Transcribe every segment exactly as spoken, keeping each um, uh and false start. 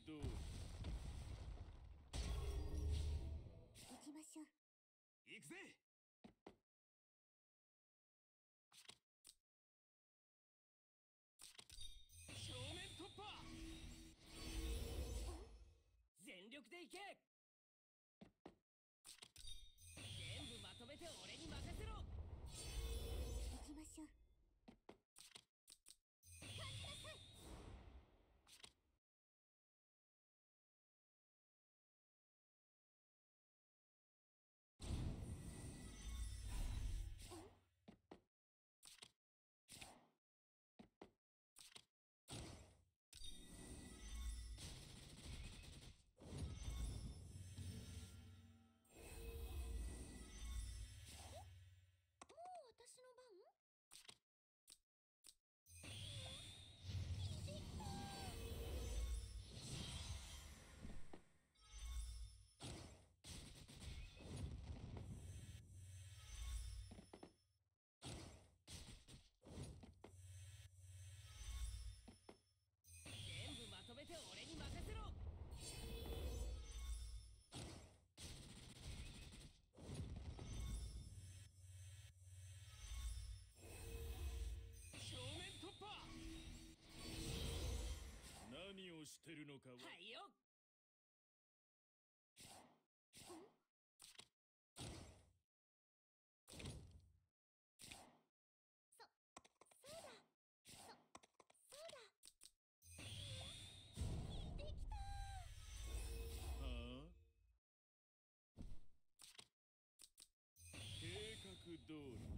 どう行きましょう。 行くぜ。正面突破。全力で行け。全部まとめて俺に任せろ。 行きましょう。感じなさい。私の番？ 全部まとめて俺に任せろ。正面突破。何をしてるのかは。はいよ。 そ、そうだ。そ、そうだ。できたー。 はあ。計画通りだ。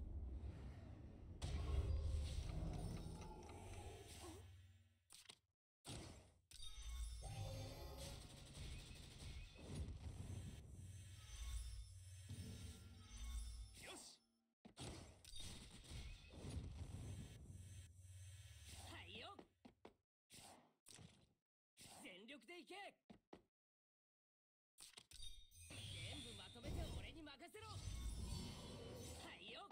よし。はいよ。全力で行け。全部まとめて俺に任せろ。はいよ。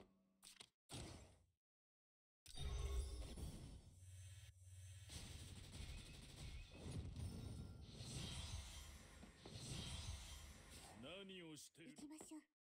何をしてる。 行きましょう。